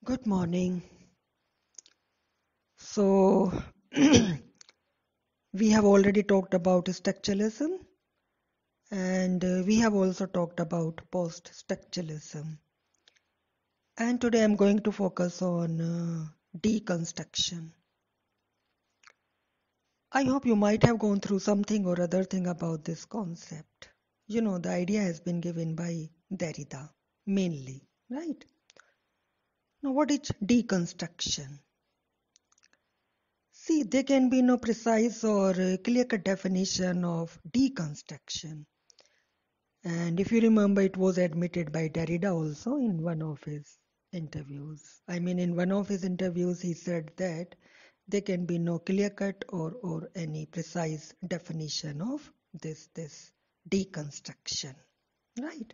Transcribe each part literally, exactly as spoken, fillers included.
Good morning. So, we have already talked about structuralism and uh, we have also talked about post structuralism. And today I'm going to focus on uh, deconstruction. I hope you might have gone through something or other thing about this concept. You know, the idea has been given by Derrida mainly, right? Now, what is deconstruction? See, there can be no precise or uh, clear-cut definition of deconstruction. And if you remember, it was admitted by Derrida also in one of his interviews. I mean, in one of his interviews, he said that there can be no clear-cut or, or any precise definition of this, this deconstruction, right?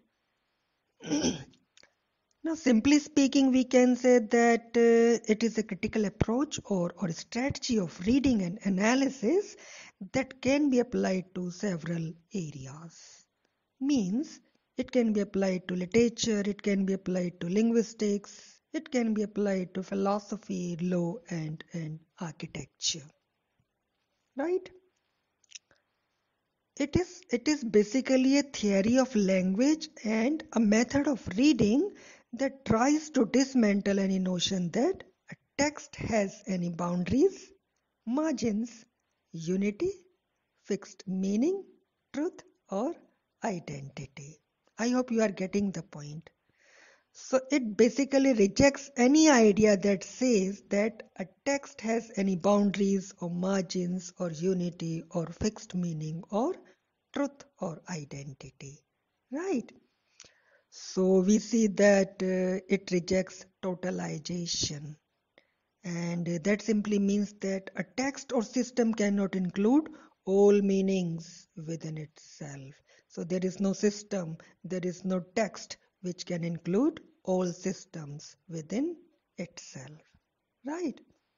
Now, simply speaking, we can say that uh, it is a critical approach or, or strategy of reading and analysis that can be applied to several areas. Means it can be applied to literature, it can be applied to linguistics, it can be applied to philosophy, law, and, and architecture. Right? It is, it is basically a theory of language and a method of reading that tries to dismantle any notion that a text has any boundaries, margins, unity, fixed meaning, truth, or identity. I hope you are getting the point. So it basically rejects any idea that says that a text has any boundaries or margins or unity or fixed meaning or truth or identity. Right? So we see that uh, it rejects totalization. And uh, that simply means that a text or system cannot include all meanings within itself. So there is no system, there is no text which can include all systems within itself. Right?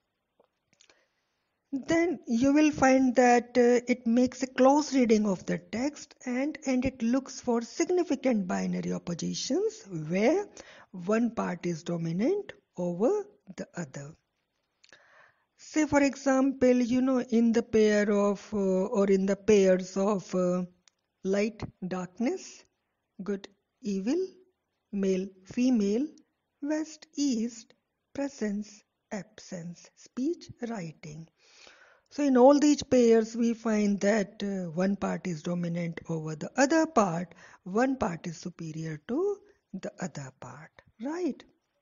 Then you will find that uh, it makes a close reading of the text and, and it looks for significant binary oppositions where one part is dominant over the other. Say, for example, you know, in the pair of uh, or in the pairs of uh, light, darkness, good, evil, male, female, west, east, presence, absence, speech, writing. So in all these pairs, we find that uh, one part is dominant over the other part, one part is superior to the other part, right?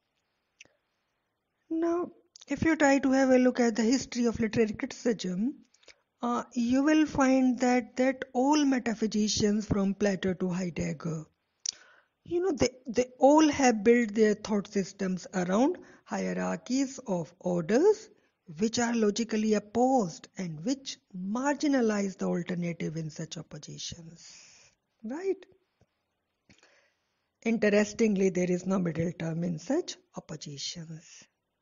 Now, if you try to have a look at the history of literary criticism, uh, you will find that that all metaphysicians from Plato to Heidegger, you know, they, they all have built their thought systems around hierarchies of orders which are logically opposed and which marginalize the alternative in such oppositions. Right? Interestingly, there is no middle term in such oppositions.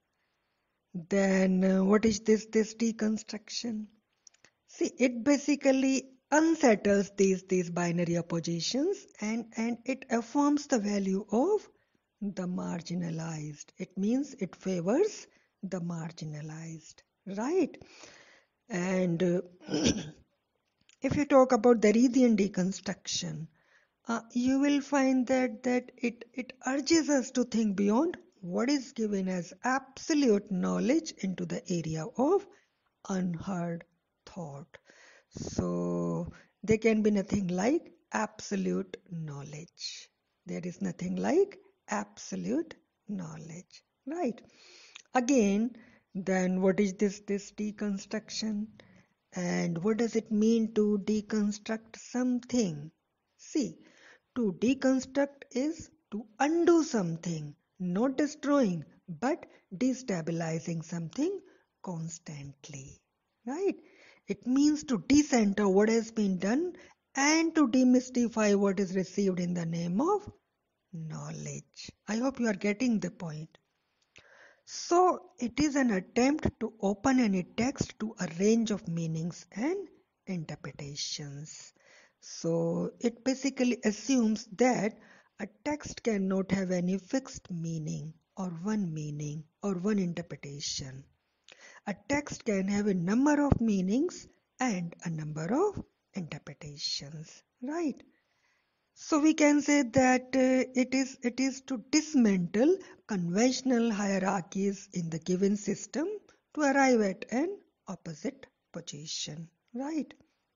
Then, uh, what is this, this deconstruction? See, it basically unsettles these, these binary oppositions and, and it affirms the value of the marginalized. It means it favors the marginalized, right? And uh, if you talk about the Derridian deconstruction, uh, you will find that, that it, it urges us to think beyond what is given as absolute knowledge into the area of unheard thought. So there can be nothing like absolute knowledge. There is nothing like absolute knowledge, right? Again, then what is this this deconstruction? And what does it mean to deconstruct something? See, to deconstruct is to undo something, not destroying, but destabilizing something constantly. Right? It means to decenter what has been done and to demystify what is received in the name of knowledge. I hope you are getting the point. So, it is an attempt to open any text to a range of meanings and interpretations. So, it basically assumes that a text cannot have any fixed meaning or one meaning or one interpretation. A text can have a number of meanings and a number of interpretations, right? So we can say that uh, it is it is to dismantle conventional hierarchies in the given system to arrive at an opposite position, right?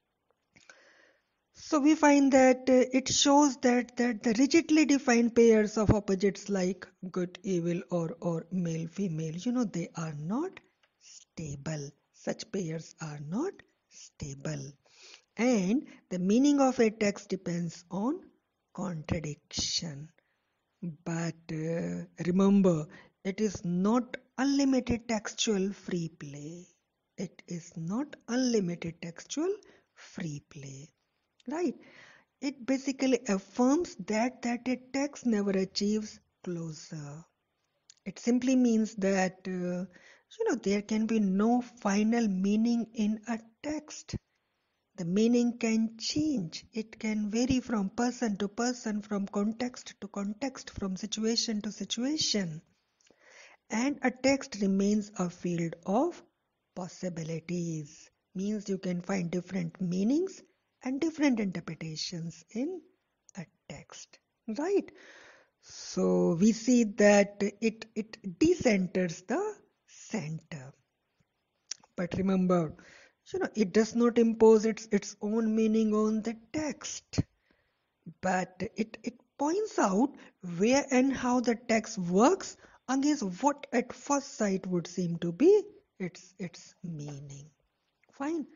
So we find that uh, it shows that that the rigidly defined pairs of opposites like good, evil, or or male, female, you know, they are not stable. Such pairs are not stable. And the meaning of a text depends on contradiction. But uh, remember, it is not unlimited textual free play. It is not unlimited textual free play. Right? It basically affirms that that a text never achieves closure. It simply means that uh, you know there can be no final meaning in a text. The meaning can change. It can vary from person to person, from context to context, from situation to situation. And a text remains a field of possibilities. Means you can find different meanings and different interpretations in a text. Right? So we see that it, it decenters the center. But remember, you know, it does not impose its, its own meaning on the text, but it, it points out where and how the text works against what at first sight would seem to be its, its meaning. Fine.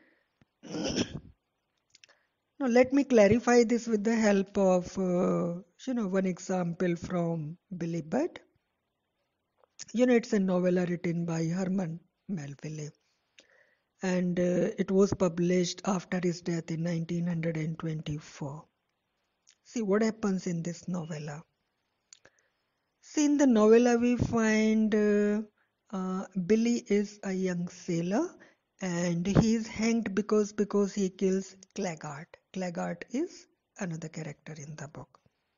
Now let me clarify this with the help of, uh, you know, one example from Billy Budd. You know, it's a novella written by Herman Melville, and uh, it was published after his death in nineteen twenty-four. See what happens in this novella. See, in the novella, we find uh, uh, Billy is a young sailor and he is hanged because because he kills Claggart. Claggart is another character in the book.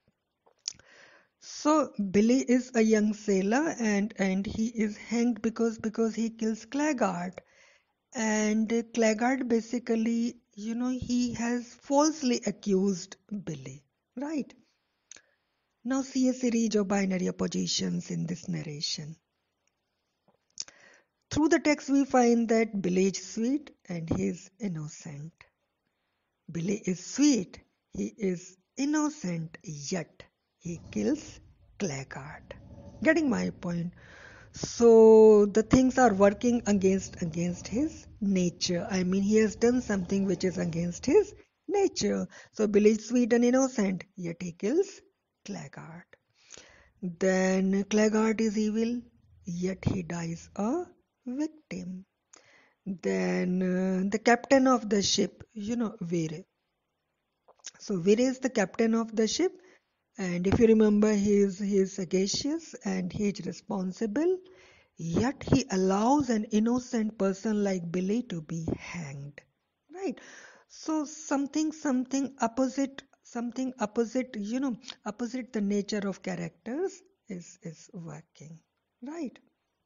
So Billy is a young sailor and and he is hanged because because he kills Claggart. And Claggart basically, you know, he has falsely accused Billy, right? Now see a series of binary oppositions in this narration. Through the text we find that Billy is sweet and he is innocent. Billy is sweet, he is innocent, yet he kills Claggart. Getting my point? So the things are working against against his nature. I mean, he has done something which is against his nature. So Billy is sweet and innocent, yet he kills Claggart. Then Claggart is evil, yet he dies a victim. Then uh, the captain of the ship, you know, Vere. So Vere is the captain of the ship, and if you remember, he is he is sagacious and he is responsible. Yet he allows an innocent person like Billy to be hanged. Right? So something something opposite something opposite, you know, opposite the nature of characters is is working. Right?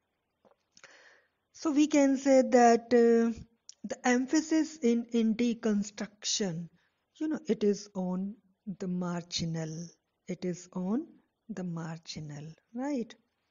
So we can say that uh, the emphasis in, in deconstruction, you know, it is on the marginal. It is on the marginal, right?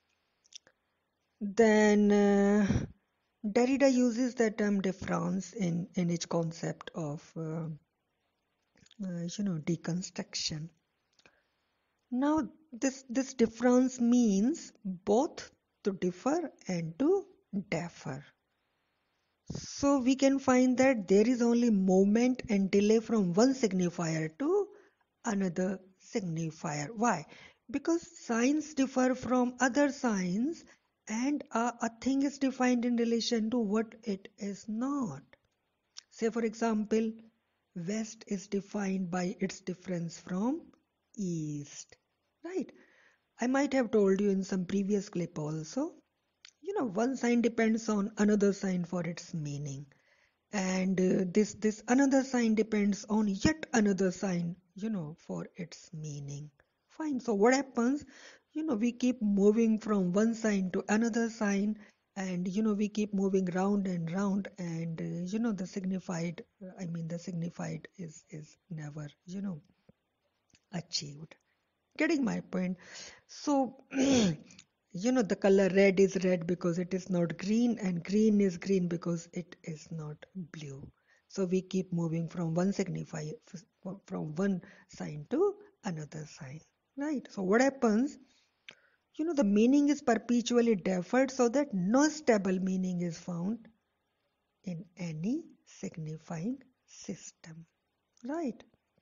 Then uh, Derrida uses the term difference in, in its concept of, uh, uh, you know, deconstruction. Now, this, this difference means both to differ and to differ. So we can find that there is only movement and delay from one signifier to another signifier. Why? Because signs differ from other signs and a, a thing is defined in relation to what it is not. Say for example, west is defined by its difference from east. Right? I might have told you in some previous clip also. You know, one sign depends on another sign for its meaning, and uh, this this another sign depends on yet another sign, you know, for its meaning. Fine. So what happens? you know, we keep moving from one sign to another sign, and you know, we keep moving round and round, and uh, you know, the signified, uh, I mean, the signified is is never, you know, achieved. Getting my point? So, you know, the color red is red because it is not green, and green is green because it is not blue. So we keep moving from one signify from one sign to another sign, right? So what happens? You know, the meaning is perpetually deferred so that no stable meaning is found in any signifying system, right?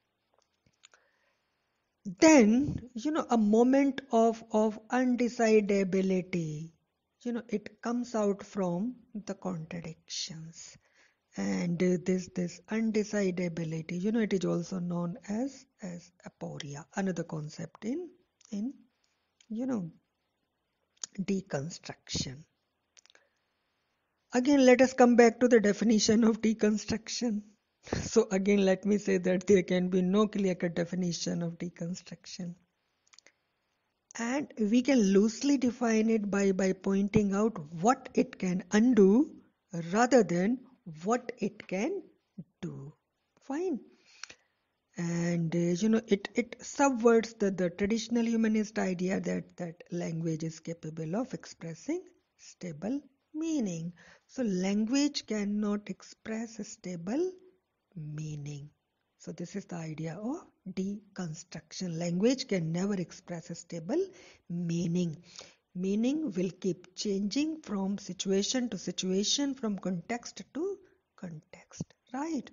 Then, you know, a moment of, of undecidability, you know, it comes out from the contradictions. And uh, this this undecidability, you know, it is also known as as aporia, another concept in in you know deconstruction. Again, let us come back to the definition of deconstruction. So again, let me say that there can be no clear-cut definition of deconstruction. And we can loosely define it by, by pointing out what it can undo rather than what it can do. Fine. And uh, you know, it, it subverts the, the traditional humanist idea that, that language is capable of expressing stable meaning. So language cannot express a stable meaning. So this is the idea of deconstruction. Language can never express a stable meaning. Meaning will keep changing from situation to situation, from context to context, right?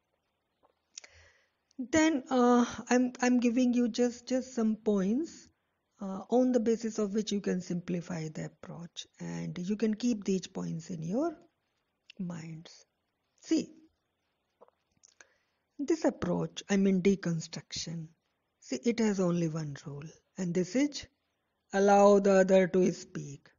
Then uh, I'm I'm giving you just just some points uh, on the basis of which you can simplify the approach, and you can keep these points in your minds. See, this approach, I mean deconstruction, see, it has only one rule, and this is allow the other to speak.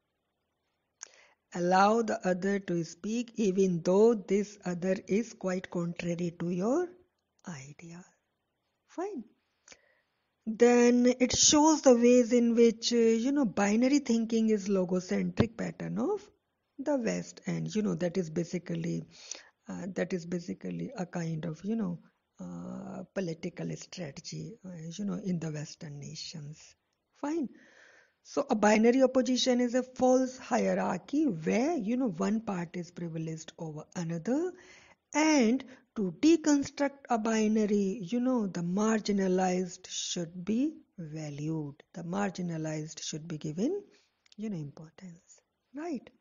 Allow the other to speak even though this other is quite contrary to your idea. Fine. Then it shows the ways in which, uh, you know, binary thinking is logocentric pattern of the West, and you know that is basically uh, that is basically a kind of, you know, uh, political strategy, uh, you know, in the Western nations. Fine. So a binary opposition is a false hierarchy where, you know, one part is privileged over another, and to deconstruct a binary, you know, the marginalized should be valued. The marginalized should be given, you know, importance. Right?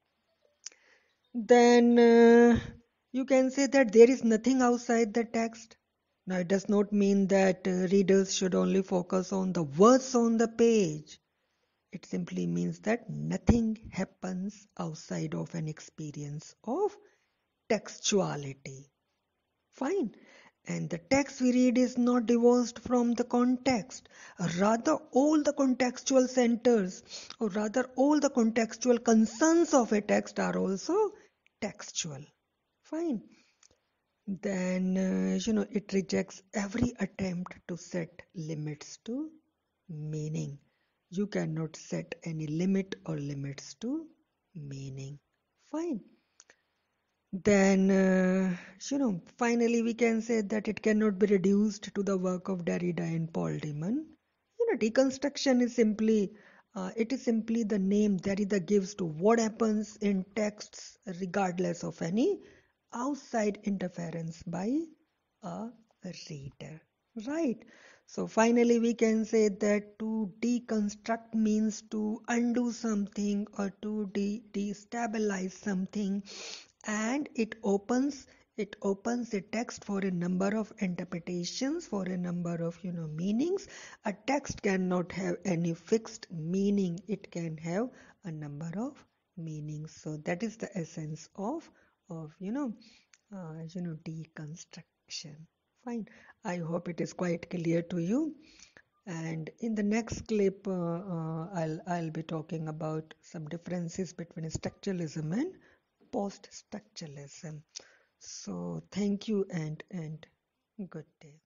Then uh, you can say that there is nothing outside the text. Now, it does not mean that uh, readers should only focus on the words on the page. It simply means that nothing happens outside of an experience of textuality. Fine. And the text we read is not divorced from the context. Rather, all the contextual centers, or rather, all the contextual concerns of a text are also textual. Fine. Then, uh, you know, it rejects every attempt to set limits to meaning. You cannot set any limit or limits to meaning. Fine. Then, uh, you know, finally we can say that it cannot be reduced to the work of Derrida and Paul Deman. You know, deconstruction is simply, uh, it is simply the name Derrida gives to what happens in texts regardless of any outside interference by a reader. Right? So finally we can say that to deconstruct means to undo something or to de destabilize something, and it opens it opens the text for a number of interpretations, for a number of, you know, meanings. A text cannot have any fixed meaning, it can have a number of meanings. So that is the essence of of you know uh, you know deconstruction. Fine. I hope it is quite clear to you. And in the next clip, uh, uh, I'll I'll be talking about some differences between structuralism and post-structuralism. So thank you, and and good day.